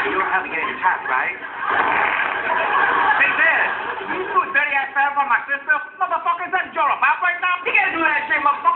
You don't have to get any chat, right? Hey, man, you do a dirty ass favor for my sister? Motherfucker, is that Joe right now? You can't do that shit, motherfucker.